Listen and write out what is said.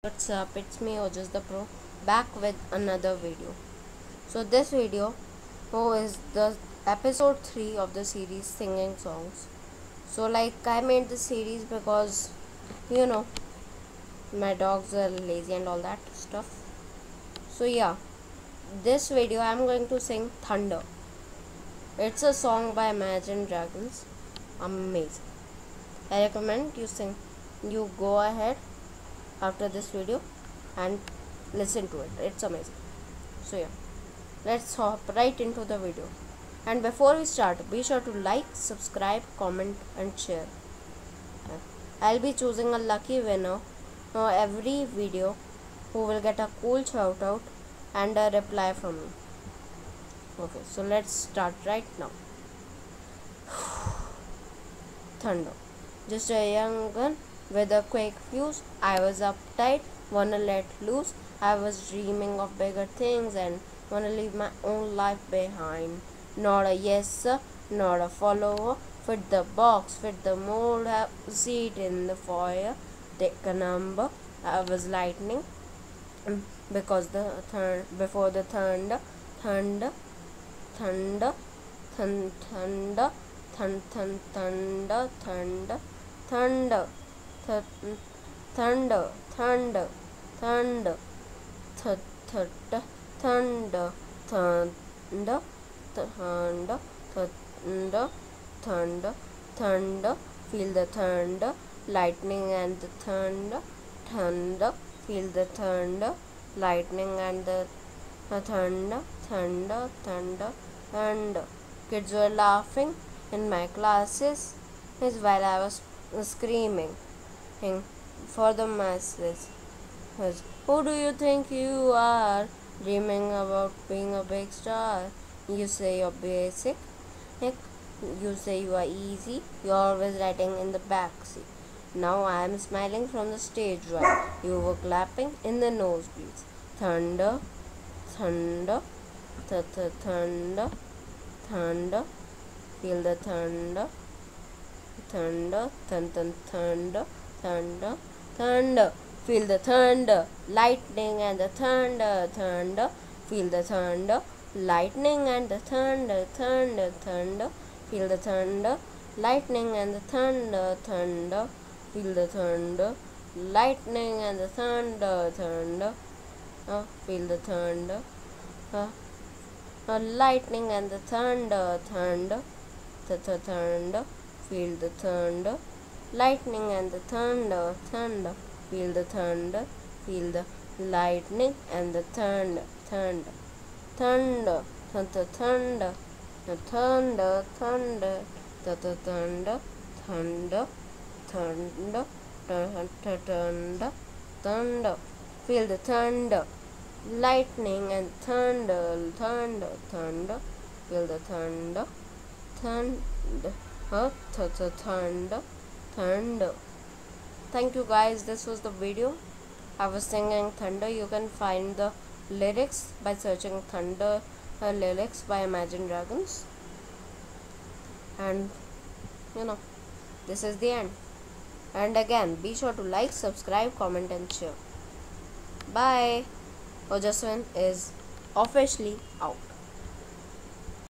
What's up, it's me Ojas the Pro back with another video. So this video is the episode 3 of the series singing songs. So I made this series because you know my dogs are lazy and all that stuff. So yeah, this video I'm going to sing Thunder. It's a song by Imagine Dragons. Amazing. I recommend you go ahead after this video and listen to it. It's amazing. So yeah, let's hop right into the video. And before we start, be sure to like, subscribe, comment and share. I'll be choosing a lucky winner every video who will get a cool shout out and a reply from me. Okay, so let's start right now. Thunder. Just a young gun with a quick fuse. I was uptight, wanna let loose. I was dreaming of bigger things and wanna leave my own life behind. Not a yes sir, not a follower. Fit the box, fit the mold, have a seat in the foyer. Take a number. I was lightning because before the thunder, thunder, thunder, thunder, thunder, thunder, thunder, thunder, thunder, thunder, thunder, thunder, thunder, thunder, thunder, thunder, thunder, thunder, feel the thunder, lightning and the thunder, thunder, feel the thunder, lightning and the thunder, thunder, thunder, thunder. Kids were laughing in my classes while I was screaming for the masses. Who do you think you are? Dreaming about being a big star. You say you're basic. You say you are easy. You're always riding in the back seat. Now I am smiling from the stage right. You were clapping in the nosebleeds. Thunder, thunder, thunder, thunder. Feel the thunder, thunder, thunder, thunder, thunder, thunder. Feel the thunder, lightning and the thunder, thunder. Feel the thunder, lightning and the thunder, thunder, thunder. Feel the thunder, lightning and the thunder, thunder. Feel the thunder, lightning and the thunder, thunder. Feel the thunder, lightning and the thunder, thunder. Thunder, feel the thunder, lightning and the thunder, thunder, feel the thunder, feel the lightning and the thunder, thunder, thunder, thunder, thunder, thunder, thunder, thunder, thunder, thunder, thunder, thunder, feel the thunder, lightning and thunder, thunder, thunder, feel the thunder, thunder, thunder, thunder. Thank you guys, this was the video. I was singing Thunder. You can find the lyrics by searching Thunder lyrics by Imagine Dragons. And this is the end. And again, be sure to like, subscribe, comment and share. Bye. Ojaswin is officially out.